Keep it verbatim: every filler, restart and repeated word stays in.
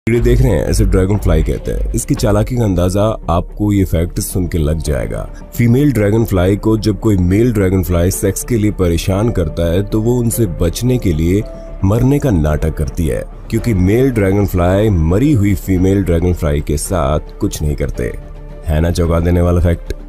Video देख रहे हैं इसे ड्रैगन फ्लाई कहते हैं। इसकी चालाकी का अंदाजा आपको ये फैक्ट सुन के लग जाएगा। फीमेल ड्रैगन फ्लाई को जब कोई मेल ड्रैगन फ्लाई सेक्स के लिए परेशान करता है तो वो उनसे बचने के लिए मरने का नाटक करती है, क्योंकि मेल ड्रैगन फ्लाई मरी हुई फीमेल ड्रैगन फ्लाई के साथ कुछ नहीं करते। है ना चौंका देने वाला फैक्ट।